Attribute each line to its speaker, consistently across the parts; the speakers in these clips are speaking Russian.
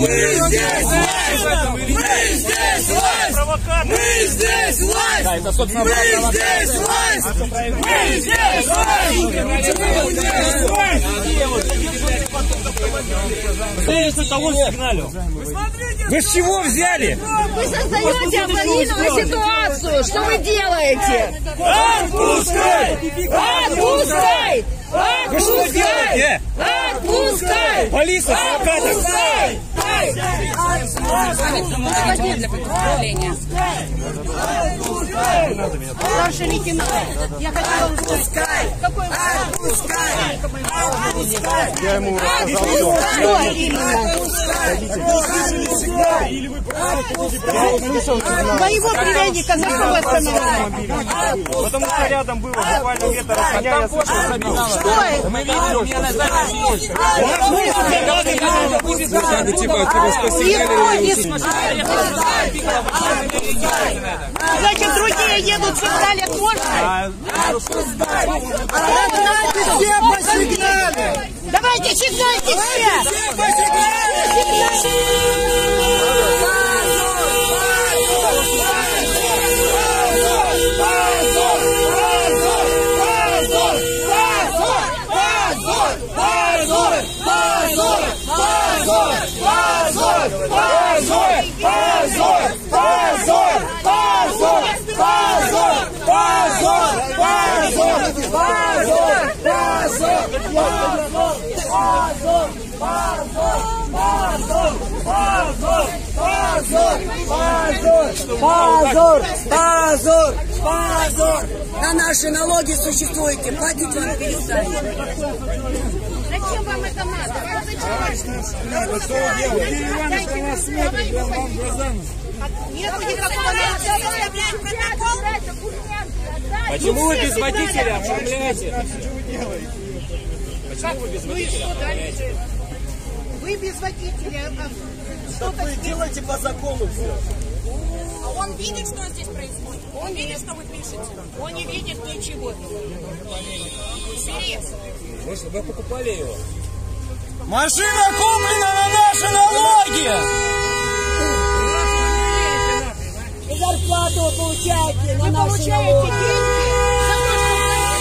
Speaker 1: Мы здесь власть! Мы здесь власть! Мы здесь власть! Мы здесь власть! Мы здесь власть! Вы с чего взяли?
Speaker 2: Вы создаете аварийную ситуацию. Что вы делаете?
Speaker 1: Отпускай!
Speaker 2: Отпускай!
Speaker 1: Вы что делаете?
Speaker 2: Отпускай!
Speaker 1: Полиция, адвокаты!
Speaker 2: Старший лейтенант, я хотела узнать, какой
Speaker 1: Я ему рассказал
Speaker 2: моего племянника за что вы остановили?
Speaker 3: Потому что рядом было буквально метр от меня, я слышал, забил.
Speaker 2: Что это?
Speaker 3: Мы видели, у меня на записи есть.
Speaker 2: Значит, другие едут, сигналят, можно?
Speaker 1: Все по сигнале!
Speaker 2: Давайте сигнальте все!
Speaker 4: Позор! На наши налоги существуете, платить вам перестать.
Speaker 2: Зачем вам это надо? Нету никакого
Speaker 3: Почему вы без водителя оформляете? Почему вы без водителя оформляете?
Speaker 2: Вы без водителя.
Speaker 1: Вы делаете по закону все.
Speaker 5: Он видит, что здесь происходит? Он видит, что вы пишете?
Speaker 2: Он не видит ничего.
Speaker 5: Интересно.
Speaker 3: Вы покупали его?
Speaker 1: Машина куплена на наши налоги!
Speaker 4: И зарплату вы получаете на
Speaker 2: Вы
Speaker 4: наши
Speaker 2: получаете
Speaker 4: налоги.
Speaker 2: деньги за то, что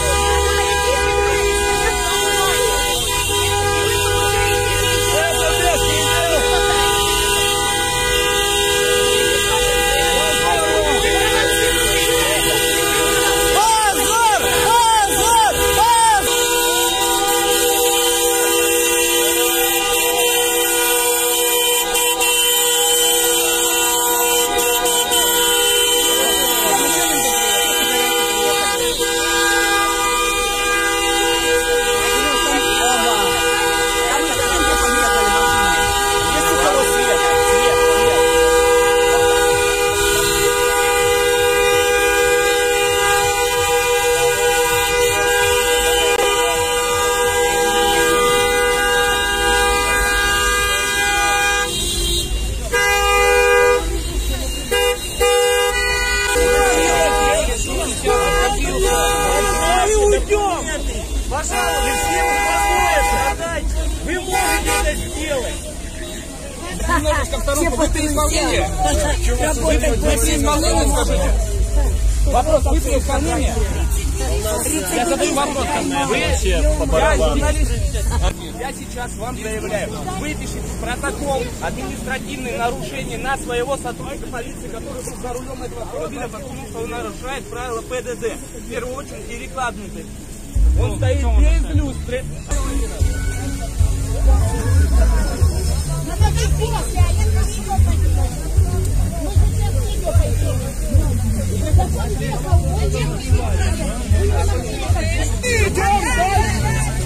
Speaker 3: Вопрос, вы при исполнении? Я задаю вопрос. Я журналист. Я сейчас вам заявляю, выпишите протокол административное нарушение на своего сотрудника полиции, который был за рулем этого автомобиля, потому что он нарушает правила ПДД. В первую очередь перекладнутый. Он стоит без люстры.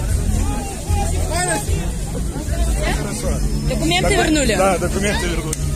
Speaker 5: Документы вернули?
Speaker 6: Да, документы вернули.